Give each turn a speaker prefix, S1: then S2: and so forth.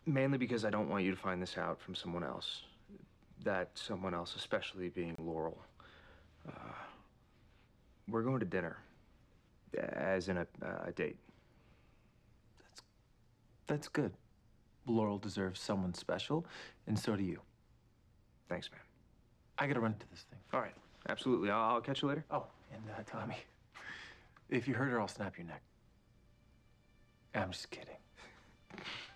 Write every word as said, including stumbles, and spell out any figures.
S1: Mainly because I don't want you to find this out from someone else. That someone else, especially being Laurel. Uh, we're going to dinner. As in a, uh, a date.
S2: That's, that's good. Laurel deserves someone special, and so do you.
S1: Thanks, man.
S2: I gotta run to this thing.
S1: All right, absolutely. I'll, I'll catch you later.
S2: Oh, and uh, Tommy, if you hurt her, I'll snap your neck. I'm just kidding.